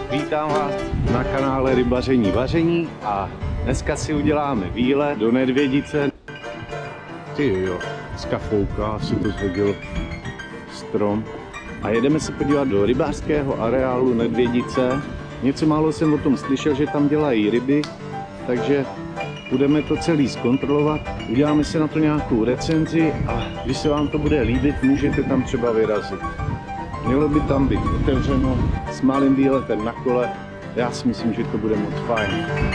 Vítám vás na kanále Rybaření vaření a dneska si uděláme výlet do Nedvědice. Ty jo, dneska fouká, asi to zhodil strom. A jedeme se podívat do rybářského areálu Nedvědice. Něco málo jsem o tom slyšel, že tam dělají ryby, takže budeme to celý zkontrolovat. Uděláme si na to nějakou recenzi a když se vám to bude líbit, můžete tam třeba vyrazit. Mělo by tam být otevřeno s malým výletem na kole. Já si myslím, že to bude moc fajn.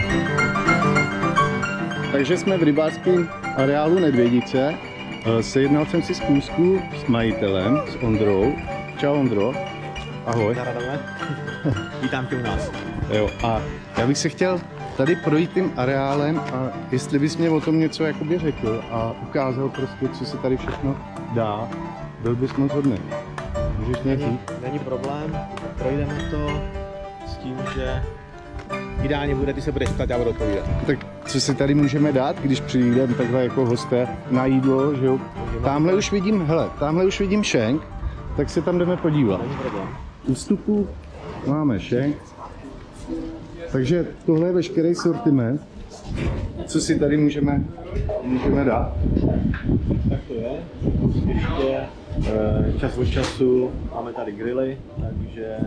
Takže jsme v rybářském areálu Nedvědice. Sejednal jsem si schůzku s majitelem, s Ondrou. Čau Ondro. Ahoj. Vítám tě u nás. Jo, a já bych se chtěl tady projít tím areálem a jestli bys mě o tom něco jakoby řekl a ukázal prostě, co se tady všechno dá, byl bys moc hodný. Můžeš mě říct? Není problém, projdeme to s tím, že ideálně bude, ty se budeš ptát, já budu odpovídat. Tak co si tady můžeme dát, když přijdeme takhle jako hosté na jídlo, že jo? Tamhle už vidím šenk, tak se tam jdeme podívat. Není problém. U vstupu máme šenk, takže tohle je veškerý sortiment. Co si tady můžeme dát? Tak to je. Ještě čas od času máme tady grily, takže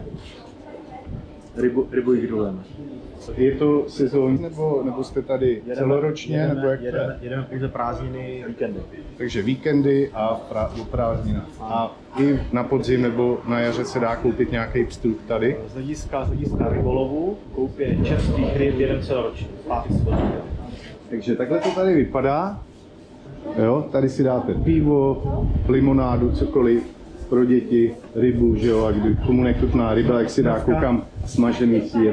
rybu i grillujeme. Je to sezónní nebo jste tady celoročně? Jedeme pouze prázdniny, víkendy. Takže víkendy a o prázdninách. A i na podzim nebo na jaře se dá koupit nějaký vstup tady? Z hlediska rybolovu koupě čerstvých ryb jeden celoročně. Takže takhle to tady vypadá. Jo, tady si dáte pivo, limonádu, cokoliv pro děti, rybu, že jo, a komu nechutná ryba, jak si dá, koukám, smažený sýr.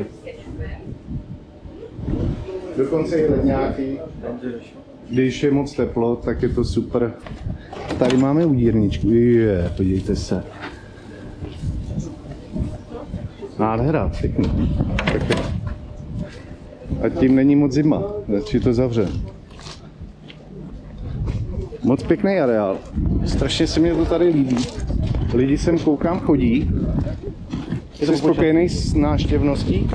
Dokonce i ledňáky, když je moc teplo, tak je to super. Tady máme udírničku, podívejte se. Nádhera, pěkný. A tím není moc zima, radši to zavře. Moc pěkný areál, strašně se mi to tady líbí. Lidi sem koukám chodí. Jsi spokojený s návštěvností?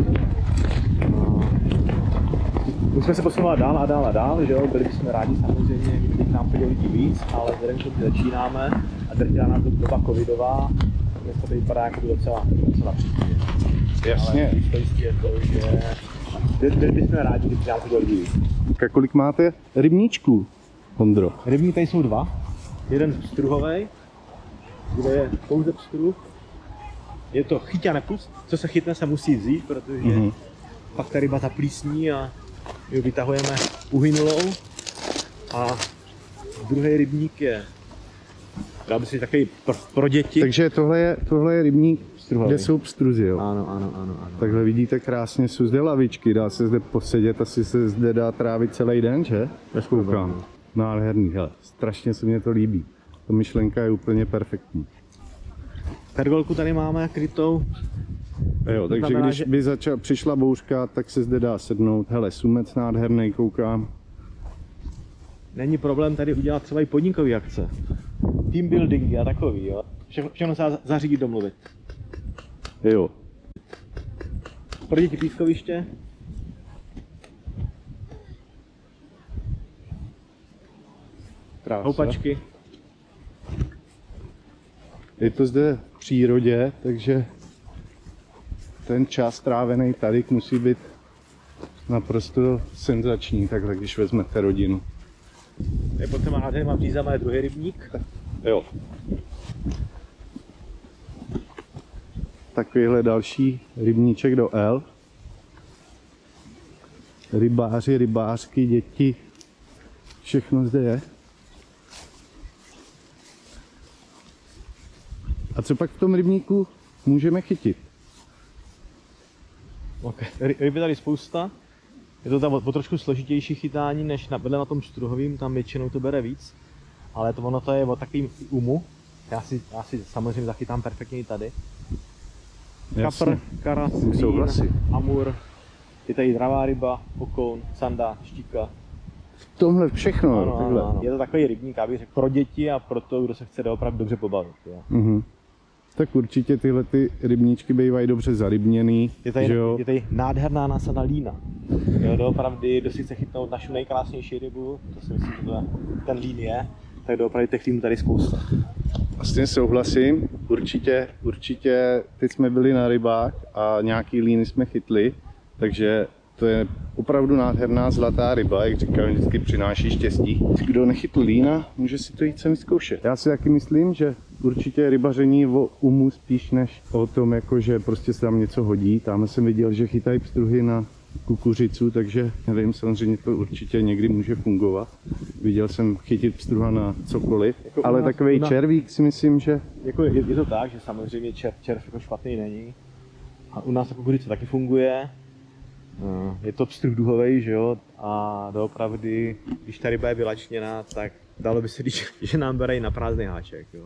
Už jsme se posunuli dál a dál, že jo, byli bychom rádi samozřejmě, kdyby k nám chodili lidi víc, ale vzhledem k tomu, že začínáme a drtila nás doba covidová, tak to vypadá jako docela příště. Jasně. Ale to jistě je to, že byli bychom rádi, kdyby k nám chodili lidi víc. Kolik máte rybníčků, Ondro? Rybníky tady jsou dva, jeden pstruhovej, kde je pouze pstruh. Je to chyť a nepust, co se chytne, se musí vzít, protože pak ta ryba zaplísní a my ho vytahujeme uhynulou. A druhý rybník je, dá by si takový pro děti. Takže tohle je rybník, kde jsou pstruzy, jo? Ano. Takhle vidíte krásně, jsou zde lavičky, dá se zde posedět, asi se zde dá trávit celý den, že? Koukám. Nádherný, hele, strašně se mně to líbí. Ta myšlenka je úplně perfektní. Pergolku tady máme krytou. Jo, takže znamená, když by přišla bouřka, tak se zde dá sednout. Hele, sumec nádherný, koukám. Není problém tady udělat třeba i podnikový akce. Team buildingy a takový, jo. Všechno se zařídit, domluvit. Jo. Pro děti pískoviště. Krása. Houpačky. Je to zde v přírodě, takže ten čas strávený tady musí být naprosto senzační, takhle když vezmete rodinu. Je potřeba nádherně vřízáme druhý rybník. Jo. Takovýhle další rybníček do L. Rybáři, rybářky, děti, všechno zde je. A co pak v tom rybníku můžeme chytit? Okay. Ryby tady spousta. Je to tam o trošku složitější chytání než na tom štruhovým, tam většinou to bere víc. Ale ono to je o takovým umu. Já si samozřejmě zachytám perfektně i tady. Kapr, karas, amur, je tady dravá ryba, pokoun, sanda, štíka. V tomhle všechno, ano. Je to takový rybník, já bych řekl, pro děti a pro to, kdo se chce opravdu dobře pobavit. Jo. Tak určitě tyhle ty rybníčky bývají dobře zarybněný. Je tady nádherná násada lína. Jo, doopravdy, kdo si chce chytnout našu nejkrásnější rybu, to si myslím, že to ten lín je, tak doopravdy těch línů tady spousta. A s tím souhlasím, určitě teď jsme byli na rybách a nějaký líny jsme chytli, takže to je opravdu nádherná zlatá ryba, jak říkám, vždycky přináší štěstí. Kdo nechytl lína, může si to jít sem vyzkoušet. Já si taky myslím, že určitě rybaření o umu spíš než o tom, jako že prostě se tam něco hodí. Tam jsem viděl, že chytají pstruhy na kukuřicu, takže nevím, samozřejmě to určitě někdy může fungovat. Viděl jsem chytit pstruha na cokoliv, jako ale takovej červík si myslím, že... Jako je to tak, že samozřejmě červ jako špatný není. A u nás ta kukuřice taky funguje. Je to pstruh duhovej, že jo, a doopravdy, když ta ryba je vylačněná, tak dalo by se říct, že nám bere na prázdný háček, jo.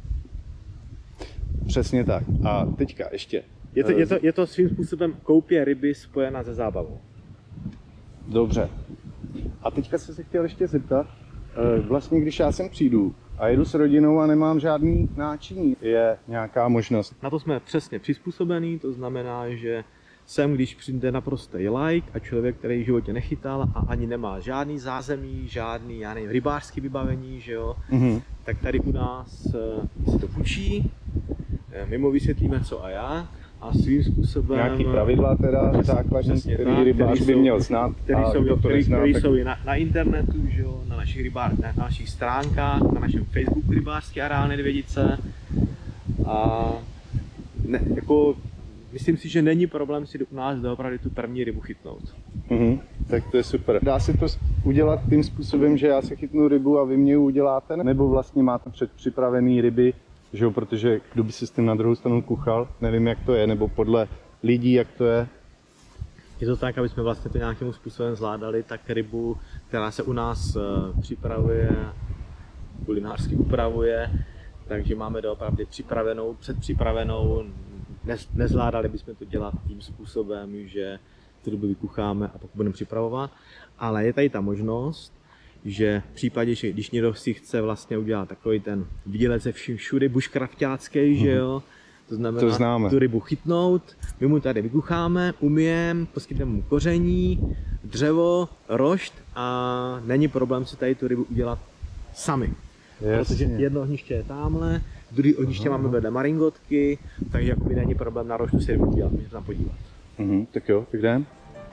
Přesně tak. A teďka ještě. Je to svým způsobem koupě ryby spojená se zábavou. Dobře. A teďka jsem se chtěl ještě zeptat, vlastně když já sem přijdu a jedu s rodinou a nemám žádný náčiní, je nějaká možnost? Na to jsme přesně přizpůsobení, to znamená, že sem, když přijde naprostý like a člověk, který v životě nechytal a ani nemá žádný zázemí, žádný, já nevím, rybářský vybavení, že jo, tak tady u nás se to půjčí, my mu vysvětlíme co a jak a svým způsobem... Nějaký pravidla teda základní, který rybář by měl znát, který jsou i na internetu, že jo, na našich stránkách, na našem Facebooku Rybářský areál Nedvědice a ne, jako myslím si, že není problém si u nás doopravdy tu první rybu chytnout. Tak to je super. Dá se to udělat tím způsobem, že já si chytnu rybu a vy mě ji uděláte? Nebo vlastně máte předpřipravený ryby, že jo, protože kdo by si s tím na druhou stranu kuchal, nevím jak to je, nebo podle lidí jak to je? Je to tak, aby jsme vlastně to nějakým způsobem zvládali, tak rybu, která se u nás připravuje, kulinářsky upravuje, takže máme doopravdy předpřipravenou. Nezvládali bychom to dělat tím způsobem, že tu rybu vykucháme a pak budeme připravovat, ale je tady ta možnost, že v případě, že když někdo si chce vlastně udělat takový ten výdělec ze vším všudy, bushcraftácký, že jo, to znamená tu rybu chytnout, my mu tady vykucháme, umyjeme, poskytneme mu koření, dřevo, rošt a není problém si tady tu rybu udělat sami. Protože jedno ohniště je tamhle, druhý ohniště máme vedle maringotky, takže jakoby není problém na roštu si rybu udělat, můžeme se tam podívat. Tak jo, tak jdem.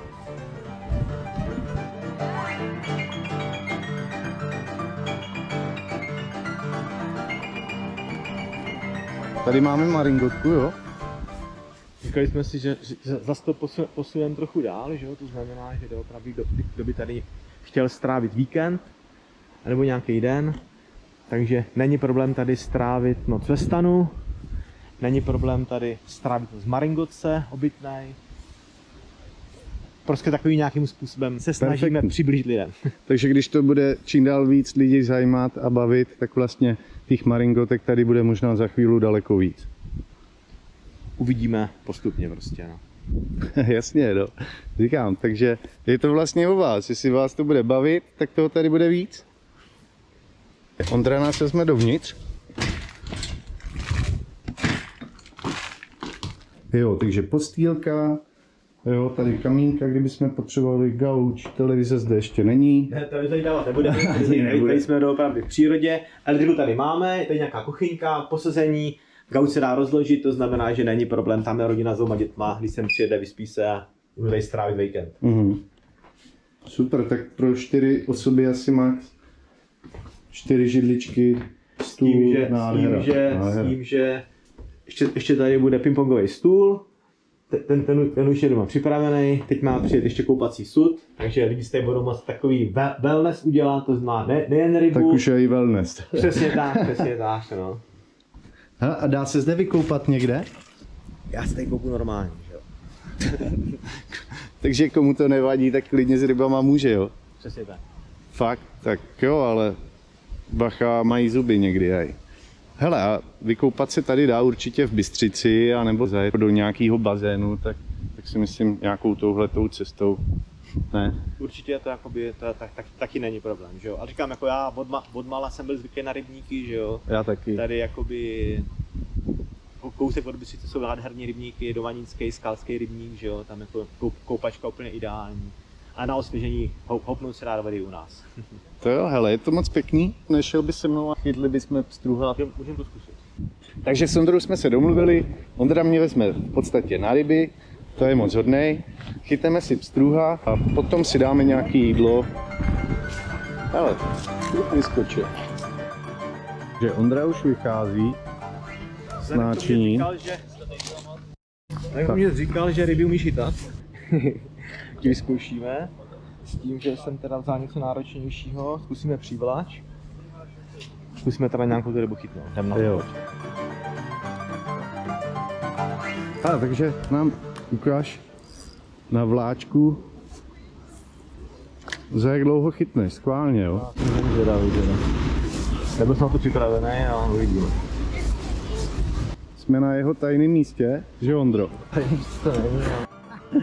Tady máme maringotku, jo? Říkali jsme si, že zase to posuneme trochu dál, že jo? To znamená, že opravdu kdo by tady chtěl strávit víkend, nebo nějaký den, takže není problém tady strávit noc ve stanu, není problém tady strávit noc v maringotce obytnej. Prostě takovým nějakým způsobem se snažíme přiblížit lidem. Takže když to bude čím dál víc lidí zajímat a bavit, tak vlastně těch maringotek tady bude možná za chvíli daleko víc. Uvidíme postupně prostě, no. Jasně, no. Říkám, takže je to vlastně o vás. Jestli vás to bude bavit, tak toho tady bude víc. Ondra nás vezme dovnitř. Jo, takže postýlka. Jo, tady kamínka, kdybychom potřebovali gauč, televize zde ještě není. Ne, televize tady dávat nebudeme, tady jsme doopravdy v přírodě. Elektriku tady máme, je tady nějaká kuchyňka, posazení, gauč se dá rozložit, to znamená, že není problém, tam je rodina s 2 dětma, když sem přijede, vyspí se a může tady strávit víkend. Super, tak pro 4 osoby asi max. 4 židličky, stůl, nádhera. S tím, že ještě tady bude pingpongový stůl. Ten už je doma připravený, teď má přijet ještě koupací sud, takže lidi z té budou moct takový wellness udělat, to znamená nejen rybu. Tak už je i wellness. Přesně tak, no. A dá se zde vykoupat někde? Já se tady koupu normálně, že jo. Takže komu to nevadí, tak klidně s rybama může, jo? Přesně tak. Fakt? Tak jo, ale bacha, mají zuby někdy, hej. Hele, a vykoupat se tady dá určitě v Bystřici, anebo zajet do nějakého bazénu, tak si myslím nějakou touhletou cestou, ne? Určitě to jakoby, taky není problém, že jo. Ale říkám, jako já od mala jsem byl zvyklý na rybníky, že jo. Já taky. Tady jakoby kousek od Bystřice jsou nádherní rybníky, Dovaninský, Skalský rybník, že jo, tam jako koupačka úplně ideální. A na osvěžení hopnout se rád vody u nás. To jo, hele, je to moc pěkný. Nešel by se mnou a chytli bychom pstruha. Můžeme to zkusit. Takže s Ondrou jsme se domluvili, Ondra mě vezme v podstatě na ryby, to je moc hodnej. Chytneme si pstruha a potom si dáme nějaké jídlo. Hele, pstruh vyskočil. Že Ondra už vychází z náčiní. Tak mě říkal, že ryby umíš chytat. Ti vyzkoušíme. S tím, že jsem teda vzal něco náročnějšího, zkusíme přívlač. Zkusíme teda nějakou tu rybu chytnout. Jdem na to. Takže nám ukáž na vláčku, za jak dlouho chytneš, schválně, jo? Nebyl jsem na to připravený a uvidíme. Jsme na jeho tajném místě, že Ondro? Tajný místo není, no.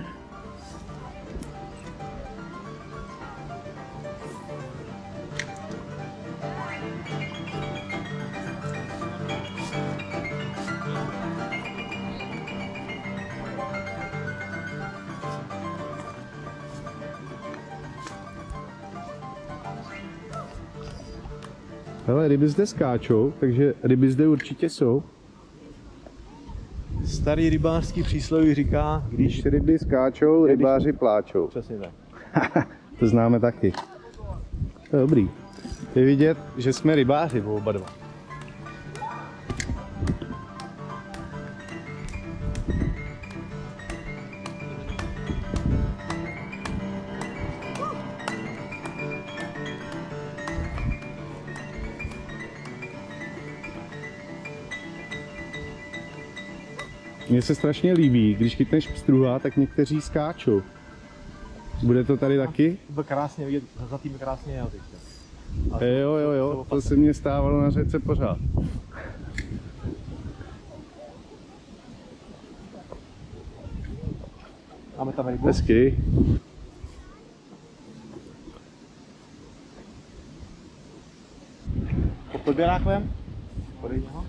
Hele, ryby zde skáčou, takže ryby zde určitě jsou. Starý rybářský přísloví říká, Když ryby skáčou, rybáři pláčou. Přesně tak. To známe taky. To je dobrý. Je vidět, že jsme rybáři oba dva. Mně se strašně líbí, když chytneš pstruha, tak někteří skáčou. Bude to tady taky? To krásně vidět, za tím krásně jel teďka. Jo, to se mně stávalo na řece pořád. Máme tam rybu. Hezky. Pod podběrákem? Podej ho.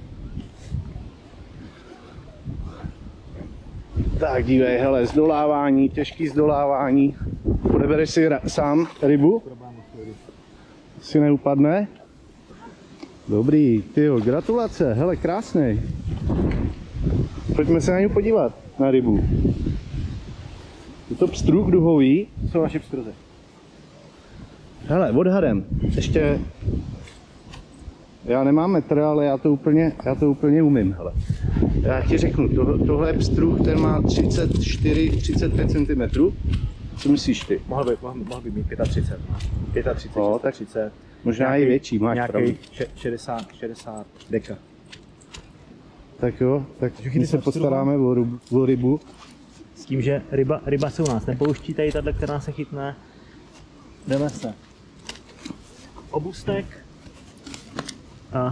Tak dívej, hele, zdolávání, těžký zdolávání. Odebereš si sám rybu? Si neupadne? Dobrý, tyjo, gratulace, hele, krásný. Pojďme se na něj podívat, na rybu. Je to pstruh duhový. To jsou naše pstruzy. Hele, odhadem, ještě... Já nemám metr, ale já to úplně umím, hele. Já ti řeknu, tohle je pstruh, ten má 34-35 cm. Co myslíš ty? Mohl by mít 35. 35, tak 30. Možná i větší, máš pravdu. 60 deka. Tak jo, tak my se postaráme o rybu. S tím, že ryba se u nás nepouští, tady tato, která se chytne. Jdeme se. Obustek. A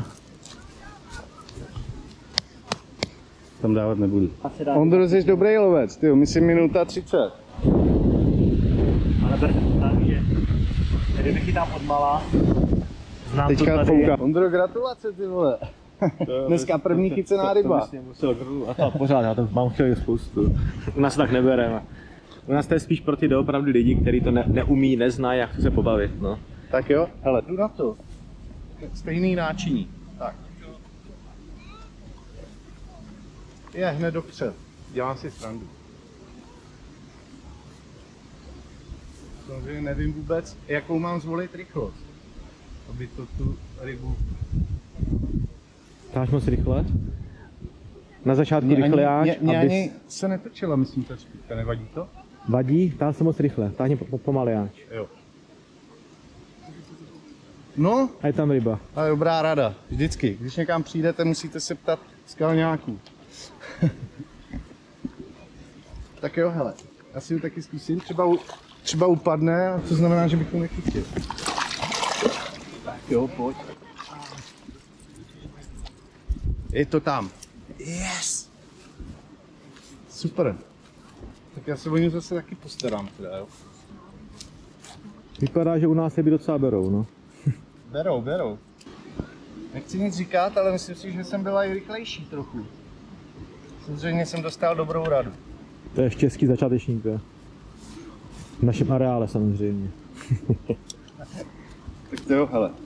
tam dávat nebudu. Ondro, jsi dobrý lovec, tyjo, myslím minuta 30. Ale tak, že ryby chytám od mala. Znám teďka to tady. Ondro, gratulace, ty vole. Dneska první chycená ryba. To pořád, já to mám chtěl spoustu. U nás tak nebereme. U nás to je spíš pro ty doopravdy lidi, kteří to neumí, neznají, jak se pobavit. No. Tak jo, hele, jdu na to. Stejný náčiní. Tak. Je hned dopřed. Dělám si srandu. Samozřejmě nevím vůbec, jakou mám zvolit rychlost, aby to tu rybu... Táš moc rychle? Na začátku rychleáč, Mě ani se netočila, myslím, ta špička, nevadí to? Vadí, táhl se moc rychle, táhni pomaleáč. Jo. No, a je tam ryba. A je dobrá rada, vždycky, když někam přijdete, musíte se ptat skalňáků. Tak jo, hele, já si ho taky zkusím, třeba upadne, a to znamená, že bych to nechytil. Tak jo, pojď. Je to tam. Yes! Super. Tak já se o něj zase taky postarám teda, jo. Vypadá, že u nás ryby docela berou, no. Berou. Nechci nic říkat, ale myslím si, že jsem byla i rychlejší trochu. Samozřejmě jsem dostal dobrou radu. To je štěstí začátečníka. V našem areále samozřejmě. Tak to jo, hele.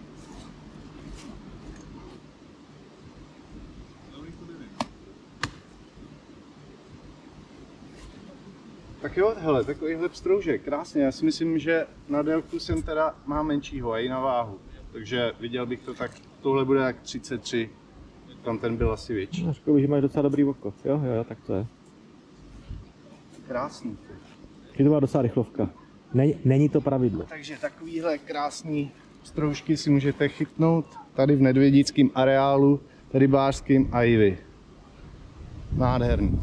Tak jo, hele, takovýhle pstroužek, krásně. Já si myslím, že na délku jsem teda má menšího a i na váhu. Takže viděl bych to tak, tohle bude jak 33, tam ten byl asi větší. No, řekl bych, že máš docela dobrý oko. Jo, tak to je. Krásný. Je to byla docela rychlovka. Není to pravidlo. Takže takovýhle krásný pstroužky si můžete chytnout tady v Nedvědickém areálu, rybářským a i vy. Nádherný.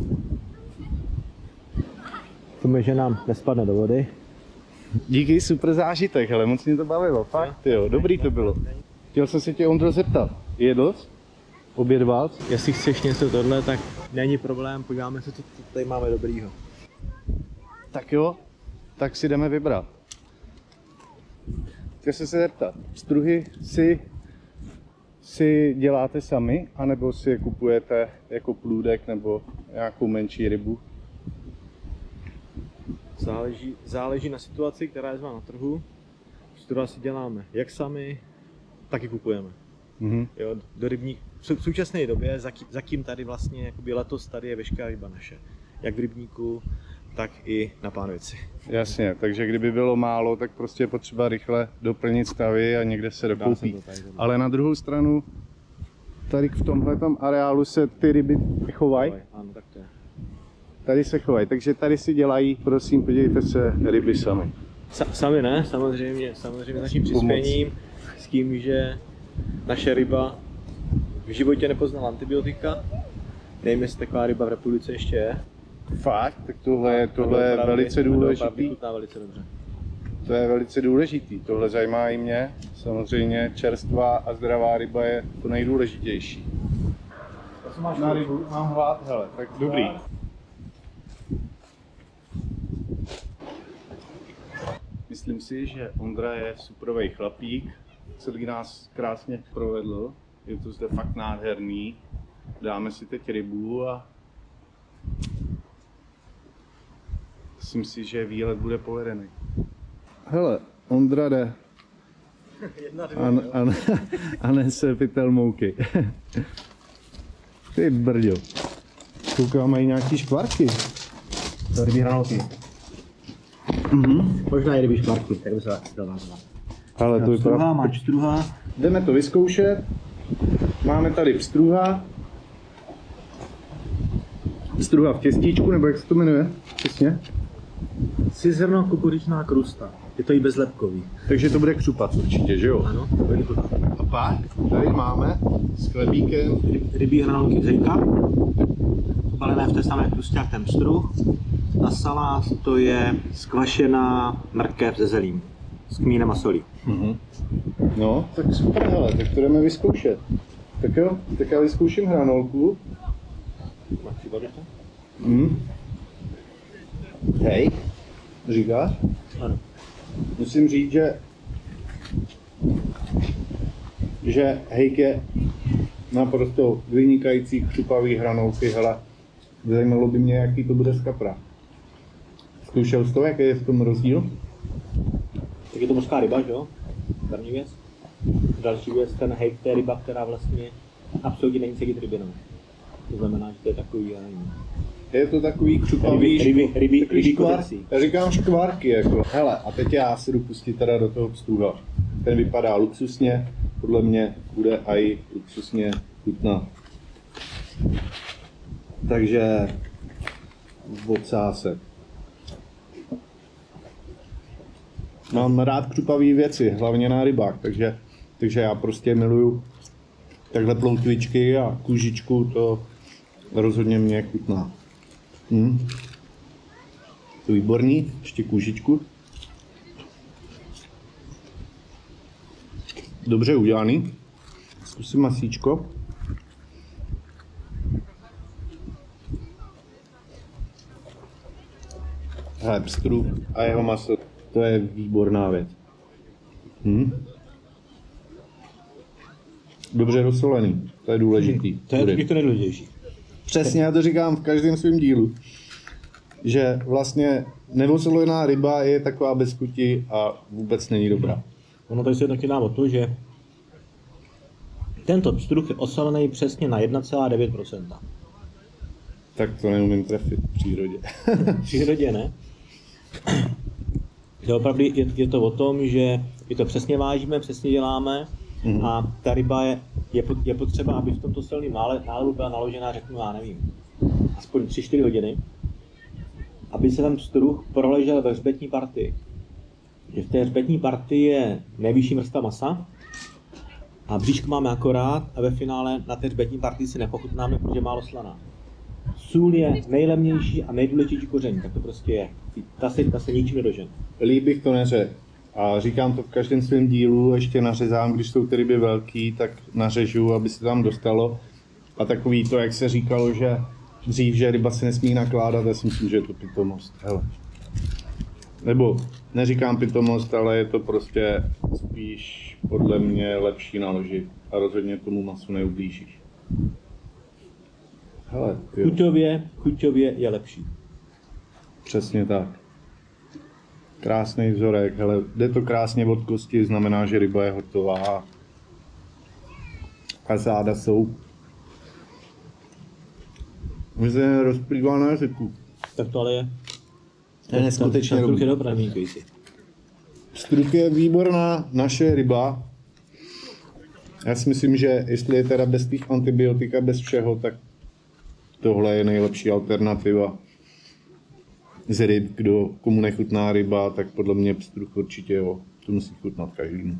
Tomu, že nám nespadne do vody. Díky, super zážitek, hele, moc mě to bavilo, fakt, jo, dobrý to bylo. Chtěl jsem se tě, Ondro, zeptat, jedl jsi? Obědval jsi? Jestli chceš něco tohle, tak není problém, podíváme se, co tady máme dobrýho. Tak jo, tak si jdeme vybrat. Chtěl jsem se zeptat, pstruhy si děláte sami, anebo si je kupujete jako plůdek nebo nějakou menší rybu? Záleží na situaci, která je zrovna na trhu. Pstruha si děláme jak sami, tak i kupujeme. Jo, do rybník. V současné době, zatím tady vlastně jakoby letos tady je veškerá ryba naše. Jak v rybníku, tak i na Pánovici. Jasně, takže kdyby bylo málo, tak prostě je potřeba rychle doplnit stavy a někde se dokoupí. Ale na druhou stranu, tady v tomhletom areálu se ty ryby chovají. Ano, tak to je. Tady se chovají, takže tady si dělají, prosím, podívejte se, ryby sami. Sami ne, samozřejmě s naším přispěním, s tím, že naše ryba v životě nepoznala antibiotika. Nevím, jestli taková ryba v republice ještě je. Fakt? Tak tohle je velice důležitý. Velice dobře. To je velice důležitý, tohle zajímá i mě. Samozřejmě čerstvá a zdravá ryba je to nejdůležitější. Na rybu mám hlad, hele, tak dobrý. Myslím si, že Ondra je superový chlapík, celý nás krásně provedl. Je to zde fakt nádherný. Dáme si teď rybu a myslím si, že výlet bude povedený. Hele, Ondra jde. A nese pytel mouky. Ty brďo. Koukám, mají nějaký škvarky. To rybí hranolky. Možná i rybí škvarky, tak by se dal nazvat. Ale to vypadá. Máš pstruha. Jdeme to vyzkoušet. Máme tady pstruha. Pstruha v těstíčku, nebo jak se to jmenuje? Přesně. Cizrno kukuřičná krusta. Je to i bezlepkový. Takže to bude křupat určitě, že jo? Ano, to bude krusta. A pak tady máme s chlebíkem. Rybí hranolky z hejka. Balené v té samé krustě jak ten pstruh. Na salát to je skvašená mrkev ze zelím. S kmínem a solí. No, tak super, hele, tak to jdeme vyzkoušet. Tak jo, tak já vyzkouším hranolku. Hej, říkáš? Ano. Musím říct, že hejk je naprosto vynikající křupavý hranolky, hele. Zajímalo by mě, jaký to bude z kapra. Zkoušel jsi to, jaký je v tom rozdíl? Tak je to mořská ryba, že jo? První věc. Další věc, ten hejk, to je ryba, která vlastně absolutně není cegit rybinou. To znamená, že to je takový, já nevím. Je to takový křupavý rybí škvárky. Já říkám škvárky, jako. Hele, a teď já si jdu pustit teda do toho pstruha. Ten vypadá luxusně, podle mě bude i luxusně chutnat. Takže ocásek. Mám rád křupavé věci, hlavně na rybách, takže já prostě miluju takhle ploutvičky a kůžičku, to rozhodně mě chutná. To výborný, ještě kůžičku. Dobře udělaný. Zkusím masíčko. Hele, pstruh a jeho maso, to je výborná věc. Dobře dosolený, to je důležitý. To je to nejdůležitější. Přesně, já to říkám v každém svém dílu. Že vlastně neosolovená ryba je taková bez chuti a vůbec není dobrá. Ono tady se jedná o to, že tento pstruh je osolený přesně na 1,9%. Tak to neumím trefit v přírodě. V přírodě ne. Že opravdu je to o tom, že my to přesně vážíme, přesně děláme a ta ryba je potřeba, aby v tomto silném nálevu byla naložená, řeknu, já nevím, aspoň 3-4 hodiny, aby se ten pstruh proležel ve hřbetní partii. Že v té hřbetní partii je nejvyšší vrstva masa a bříško máme akorát a ve finále na té hřbetní partii si nepochutnáme, protože je málo slaná. Sůl je nejlevnější a nejdůležitější koření, tak to prostě je. Ta se ničím nedožene. Líp bych to neřekl. A říkám to v každém svém dílu, ještě nařezám, když jsou ty ryby velký, tak nařežu, aby se tam dostalo. A takový to, jak se říkalo, že dřív, že ryba se nesmí nakládat, já si myslím, že je to pitomost. Hele. Nebo neříkám pitomost, ale je to prostě spíš podle mě lepší naložit a rozhodně tomu masu neublížíš. Hele, Chuťově je lepší. Přesně tak. Krásný vzorek, hele, jde to krásně od kosti, znamená, že ryba je hotová. A záda jsou. My se rozplývá na jazyku. Tak to ale je. To je neskutečně dobrý. Pstruh je dobrý, míkej si. Pstruh je výborná naše ryba. Já si myslím, že jestli je teda bez těch antibiotika, bez všeho, tak tohle je nejlepší alternativa z ryb. Komu nechutná ryba, tak podle mě pstruh určitě jo. To musí chutnat každému.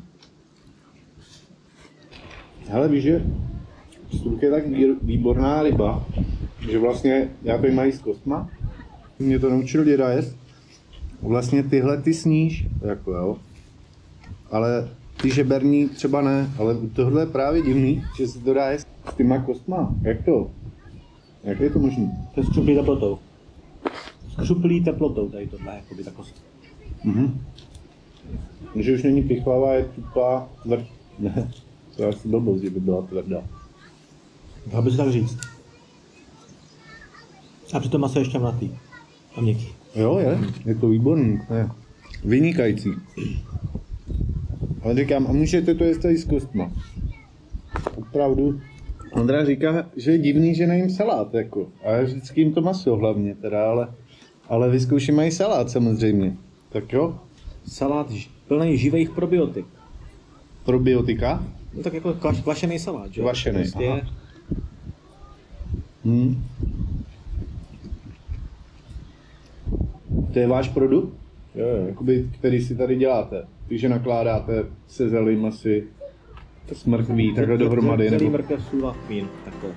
Hele, víš, že pstruh je tak výborná ryba, že vlastně já tady mají s kostma. Mě to naučil děda jest. Vlastně tyhle ty sníš, jako jo. Ale ty žeberní třeba ne, ale tohle je právě divný, že se to dá jest s těma kostma. Jak to? Jak je to možné? To je skřuplý teplotou. Skřuplý teplotou tady tohle, jakoby ta kost. Že už není pichlavá, je tupá, ne, to je asi blbost, že by byla tvrdá. Dá by se tak říct. A přitom maso ještě mlatý a měkký. Jo, je to výborný, je vynikající. Ale říkám, a můžete to jíst tady s kostma. Opravdu. Ondra říká, že je divný, že nejím salát, jako. A já vždycky jim to maso hlavně, teda, ale vyzkouším i salát samozřejmě. Tak jo. Salát plný živých probiotik. Probiotika? No tak jako kvašený salát, že? Kvašený, prostě aha. To je váš produkt? Jo. Jakoby, který si tady děláte. Takže nakládáte se zelím asi smrkví, takhle dohromady. Celý Nebo... mrkev, sůl a kmín, takhle.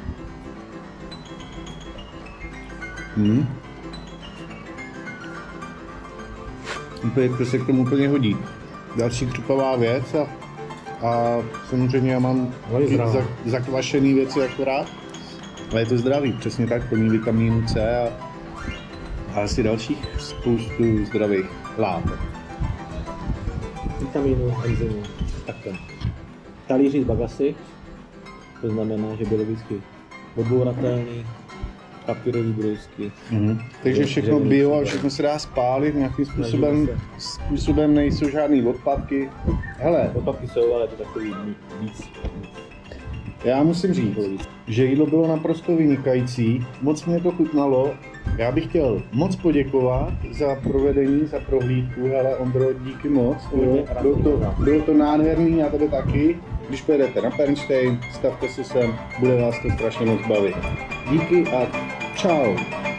To se k tomu úplně hodí. Další křupavá věc a samozřejmě já mám zakvašený věci akorát. Ale je to zdravý, přesně tak, plný vitamínu C a asi dalších spoustu zdravých látek. Vitamínu, enzymu, takhle. Talíři z bagasy, to znamená, že biologicky odbouratelný, papírový brojsky. Takže všechno bio a všechno se dá spálit, nějakým způsobem nejsou žádný odpadky. Hele, odpadky jsou, ale to takový víc. Já musím říct, že jídlo bylo naprosto vynikající, moc mě to chutnalo. Já bych chtěl moc poděkovat za provedení, za prohlídku. Hele, Ondro, díky moc. Bylo to nádherný a tebe taky. Když pojedete na Pernštejn, stavte se sem, bude vás to strašně moc bavit. Díky a čau.